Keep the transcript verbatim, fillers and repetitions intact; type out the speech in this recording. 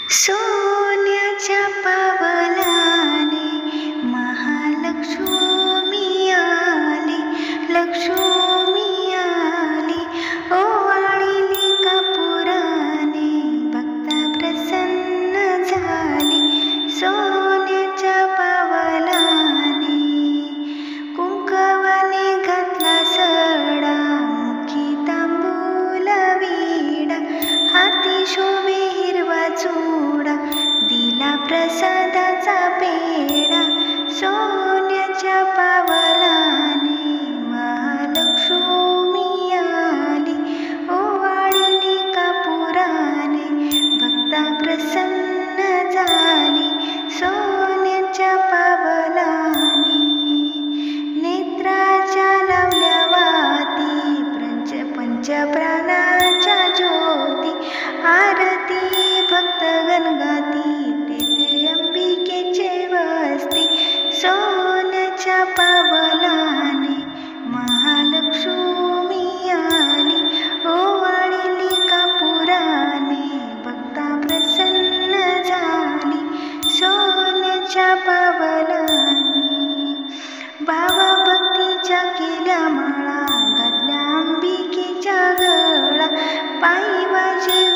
सोन्याच्या पावलाने महालक्ष्मी आली, लक्ष्मी आली. ओवाळली कापुराने भक्ता प्रसन्न झाली. सोन्याच्या पावलाने कुंकवाने घातला सडा, मुखी तांबूल विडा, हाती शोभे हिरवा चूडा, दिला प्रसादाचा पेढा. सोन्याच्या पावलाने महालक्ष्मी आली, ओवाळली कापुराने भक्ता प्रसन्न झाली. सोन्याच्या पावलाने नेत्राच्या लावल्या वाती, पंच पंचप्राणाच्या ज्योती, आरती भक्त गणगाती, तेथे अंबिकेचे वस्ती. सोन्याच्या पावलाने महालक्ष्मी आली, ओवाळली कापुराने भक्ता प्रसन्न झाली. सोन्याच्या पावलाने भावा भक्तीच्या केल्या माळा, घातल्या अंबिकेच्या गळा, पायी वाजे